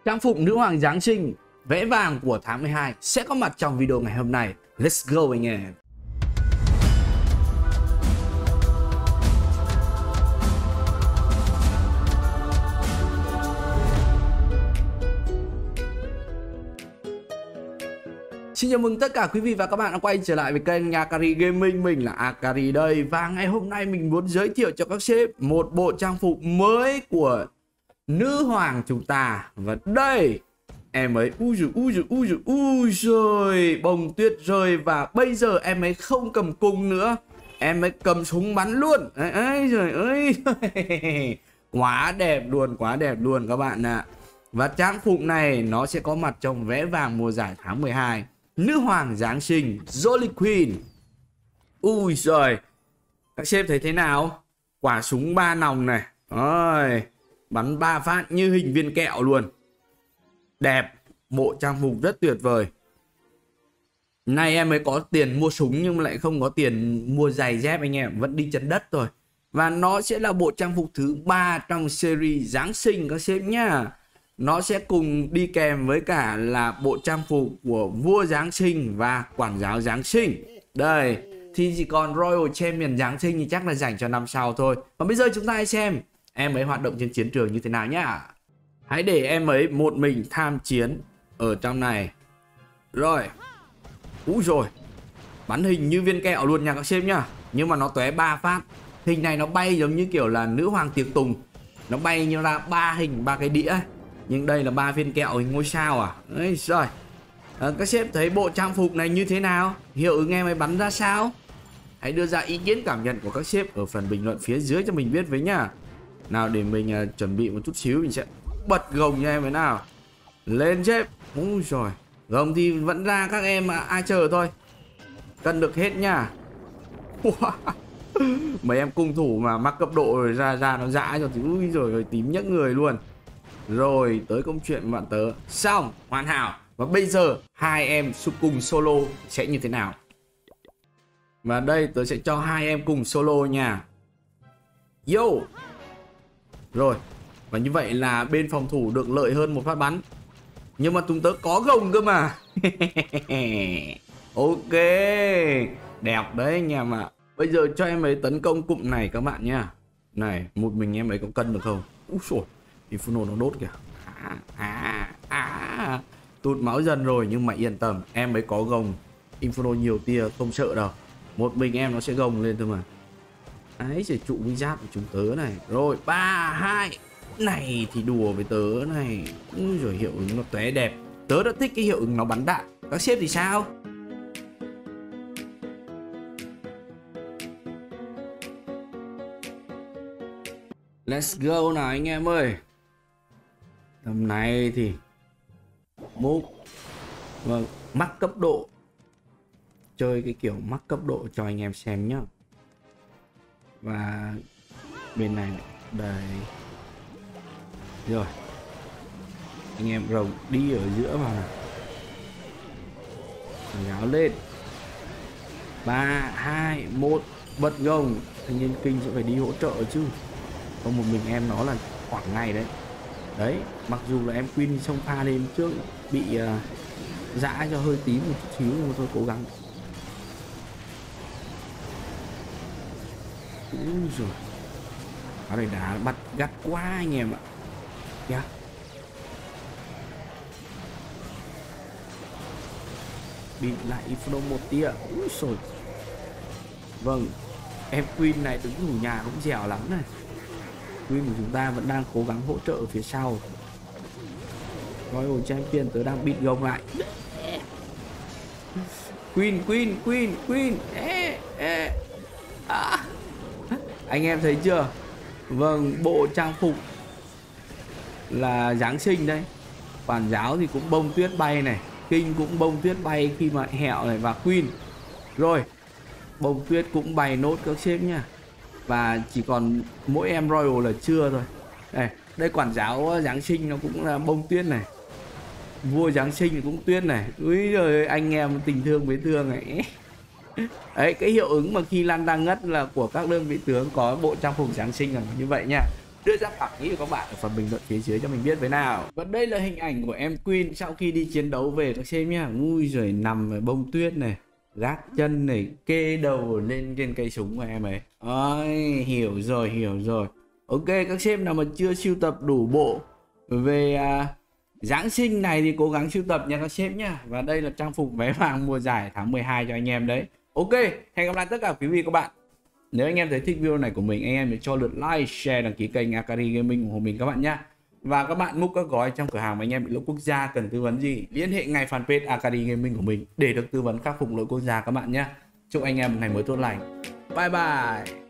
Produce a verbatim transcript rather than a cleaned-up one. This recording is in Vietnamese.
Trang phục nữ hoàng Giáng sinh vẽ vàng của tháng mười hai sẽ có mặt trong video ngày hôm nay. Let's go anh em. Xin chào mừng tất cả quý vị và các bạn đã quay trở lại với kênh Akari Gaming. Mình là Akari đây. Và ngày hôm nay mình muốn giới thiệu cho các sếp một bộ trang phục mới của nữ hoàng chúng ta. Và đây em ấy, ui dồi ui dồi ui dồi ui rồi bông tuyết rơi. Và bây giờ em ấy không cầm cung nữa, em ấy cầm súng bắn luôn. Ấy, ấy trời ơi quá đẹp luôn, quá đẹp luôn các bạn ạ. Và trang phục này nó sẽ có mặt trong vẽ vàng mùa giải tháng mười hai, nữ hoàng Giáng sinh Jolly Queen. Ui giời, các sếp thấy thế nào? Quả súng ba nòng này, ôi, bắn ba phát như hình viên kẹo luôn. Đẹp, bộ trang phục rất tuyệt vời. Nay em mới có tiền mua súng nhưng mà lại không có tiền mua giày dép anh em, vẫn đi chân đất thôi. Và nó sẽ là bộ trang phục thứ ba trong series Giáng sinh các sếp nhá. Nó sẽ cùng đi kèm với cả là bộ trang phục của vua Giáng sinh và quản giáo Giáng sinh. Đây, thì chỉ còn Royal Champion Giáng sinh thì chắc là dành cho năm sau thôi. Và bây giờ chúng ta hãy xem em ấy hoạt động trên chiến trường như thế nào nhá. Hãy để em ấy một mình tham chiến ở trong này. Rồi. Úi rồi, bắn hình như viên kẹo luôn nha các sếp nhá. Nhưng mà nó tóe ba phát. Hình này nó bay giống như kiểu là nữ hoàng tiệc tùng. Nó bay như là ba hình, ba cái đĩa ấy. Nhưng đây là ba viên kẹo hình ngôi sao à. Đấy rồi. À, các sếp thấy bộ trang phục này như thế nào? Hiệu ứng em ấy bắn ra sao? Hãy đưa ra ý kiến cảm nhận của các sếp ở phần bình luận phía dưới cho mình biết với nhá. Nào để mình uh, chuẩn bị một chút xíu, mình sẽ bật gồng cho em ấy nào. Lên sếp. Úi rồi, gồng thì vẫn ra các em à, ai chờ thôi. Cân được hết nha. Mấy em cung thủ mà mắc cấp độ rồi ra ra nó dã rồi thì ui rồi rồi tím nhấc người luôn. Rồi tới công chuyện bạn tớ xong, hoàn hảo. Và bây giờ hai em cùng solo sẽ như thế nào? Và đây tớ sẽ cho hai em cùng solo nha. Yo. Rồi. Và như vậy là bên phòng thủ được lợi hơn một phát bắn. Nhưng mà chúng tớ có gồng cơ mà. Ok, đẹp đấy anh em ạ. Bây giờ cho em ấy tấn công cụm này các bạn nhá. Này, một mình em ấy có cân được không? Úi xồi, Inferno nó đốt kìa. À, à, à. Tụt máu dần rồi nhưng mà yên tâm, em ấy có gồng. Inferno nhiều tia không sợ đâu. Một mình em nó sẽ gồng lên thôi mà. Đấy, sẽ trụ với giáp của chúng tớ này. Rồi, ba, hai. Này thì đùa với tớ này. Úi rồi hiệu ứng nó tóe đẹp. Tớ đã thích cái hiệu ứng nó bắn đạn. Các sếp thì sao? Let's go nào anh em ơi. Tầm này thì múc. Vâng, mắc cấp độ. Chơi cái kiểu mắc cấp độ cho anh em xem nhá. Và bên này, đây. Rồi. Anh em rồng đi ở giữa vào nào. Gáo lên. Ba, hai, một. Bật gồng. Thanh niên kinh sẽ phải đi hỗ trợ chứ. Không một mình em nó là khoảng ngày đấy. Đấy, mặc dù là em Queen xông pha lên trước bị uh, dã cho hơi tím một chút xíu nhưng mà tôi cố gắng. Úi rồi. Áo này đá bắt gắt quá anh em ạ. Kìa. Bị lại Inferno một tia. Úi rồi. Vâng, em Queen này đứng thủ nhà cũng dẻo lắm này. Queen của chúng ta vẫn đang cố gắng hỗ trợ ở phía sau. Royal Champion tớ đang bịt gồng lại. Queen, Queen, Queen, Queen. Ê, ê. À. Anh em thấy chưa? Vâng, bộ trang phục là Giáng sinh đấy. Quản giáo thì cũng bông tuyết bay này. Kinh cũng bông tuyết bay khi mà hẹo này. Và Queen. Rồi, bông tuyết cũng bay nốt các sếp nha. Và chỉ còn mỗi em Royal là chưa thôi. Đây, đây quản giáo Giáng sinh nó cũng là bông tuyết này. Vua Giáng sinh cũng tuyết này. Úi giời, anh em tình thương với thương này. Đấy, cái hiệu ứng mà khi Lan đang ngất là của các đơn vị tướng có bộ trang phục Giáng sinh là như vậy nha. đưa ra cảm nghĩ của các bạn ở phần bình luận phía dưới cho mình biết với nào. Và đây là hình ảnh của em Queen sau khi đi chiến đấu về các xem nhá. Ui giời, nằm ở bông tuyết này, gác chân này, kê đầu lên trên cây súng của em ấy. Ôi, hiểu rồi, hiểu rồi. Ok, các xem nào mà chưa sưu tập đủ bộ về à, Giáng sinh này thì cố gắng sưu tập nha các sếp nhá. Và đây là trang phục vé vàng mùa giải tháng mười hai cho anh em đấy. Ok, hẹn gặp lại tất cả quý vị các bạn. Nếu anh em thấy thích video này của mình, anh em hãy cho lượt like, share, đăng ký kênh Akari Gaming ủng hộ mình các bạn nhé. Và các bạn múc các gói trong cửa hàng mà anh em bị lỗi quốc gia cần tư vấn gì, liên hệ ngay fanpage Akari Gaming của mình để được tư vấn khắc phục lỗi quốc gia các bạn nhé. Chúc anh em một ngày mới tốt lành. Bye bye.